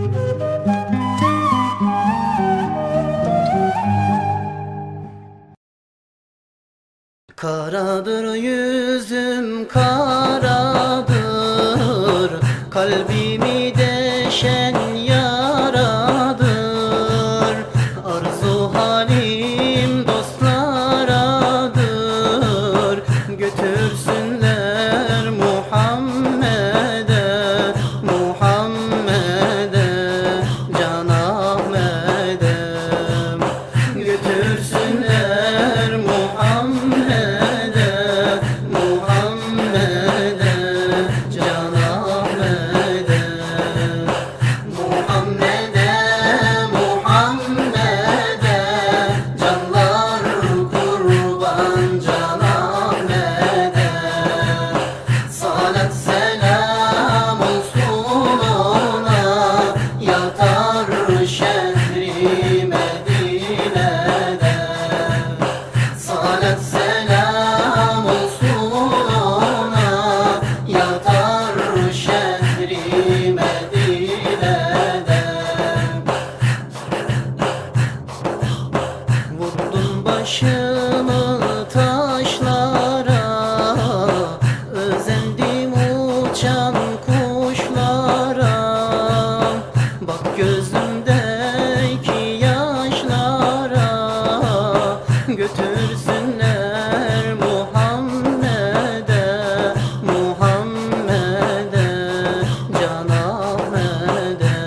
Karadır yüzüm karadır, kalbimi deşen yaradır. Arzu halim dostlaradır, götürsünler Muhammed'e, Muhammed'e, Can Ahmet'e. Götürsünler Muhammed'e, başımı taşlara, özendim uçan kuşlara. Bak gözümdeki yaşlara, götürsünler Muhammed'e, Muhammed'e, Can Ahmet'e.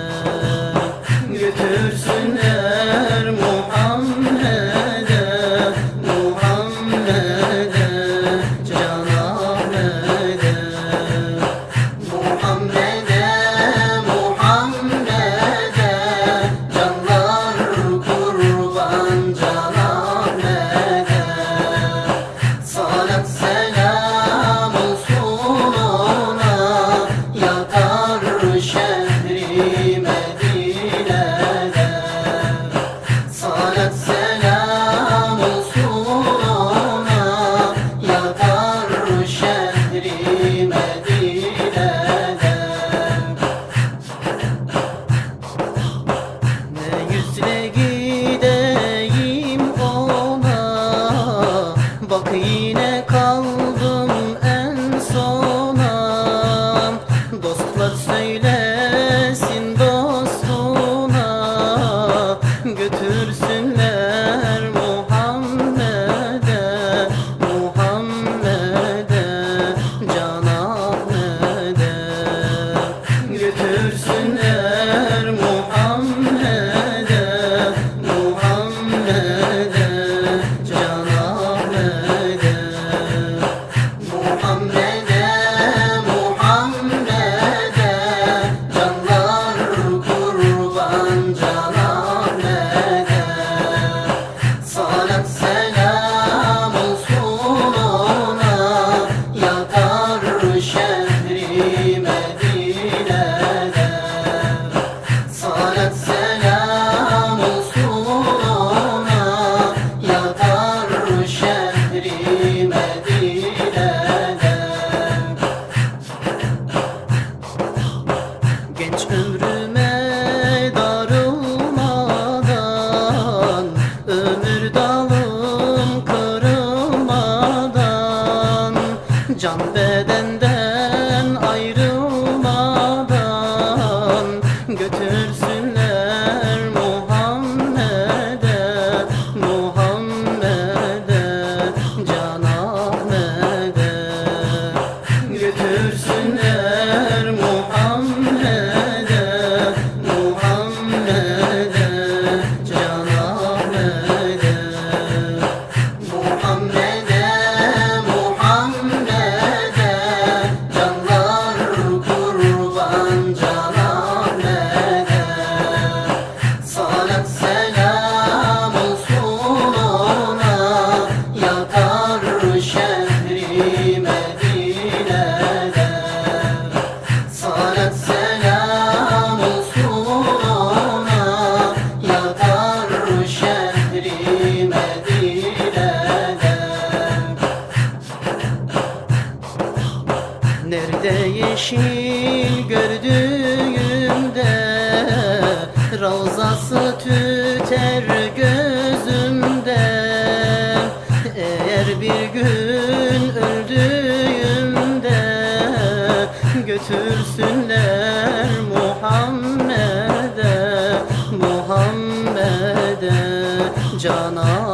Götürsünler Muhammed'e, bak yine kaldım en sona. Dostlar söylesin dostuna, götürsünler Muhammed'e, Muhammed'e, Can Ahmet'e. Götürsünler Muhammed'e, Muhammed'e, Can Ahmet'e. Muhammed'e, Muhammed'e, canlar kurban Can Ahmet'e. Salat selam olsun ona, yatar şehri Medine'de. Salat selam olsun ona, yatar şehri Medine'de. Genç ömrüme darılmadan, ömür dalım kırılmadan, can bedenden ayrılmadan, götürsünler Muhammed'e, Muhammed'e, Can Ahmet'e. Götürsünler Muhammed'e, yası tüter gözümde. Eğer bir gün öldüğümde götürsünler Muhammed'e, Muhammed'e, Canan